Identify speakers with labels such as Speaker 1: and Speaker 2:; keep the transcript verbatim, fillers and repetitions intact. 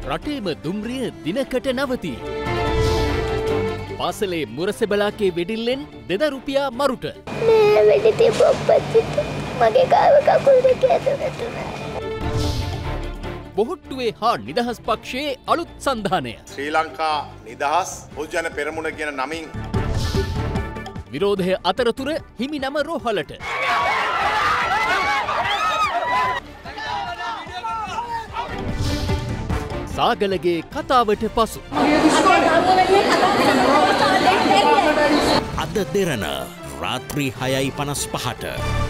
Speaker 1: රටේම දුම්රිය දිනකට නවතී. පාසලේ මුරසෙබලාගේ වෙඩිල්ලෙන් දෙදරුපියා මරුට.
Speaker 2: මේ වෙඩි තිබ්බ ඔප්පච්චිට මගේ ගාව කකුල් දෙක ඇතුළටුණා.
Speaker 1: බොහොට්ටුවේ හා නිදහස් පක්ෂයේ අලුත් සන්ධානය.
Speaker 3: ශ්‍රී ලංකා නිදහස් බොජ්ජන පෙරමුණ කියන නමින්
Speaker 1: විරෝධය අතරතුර හිමි නම රෝහලට. සාගලගේ කතාවට පසු
Speaker 4: අද දෙරණ රාත්‍රී හයයි පනස් පහට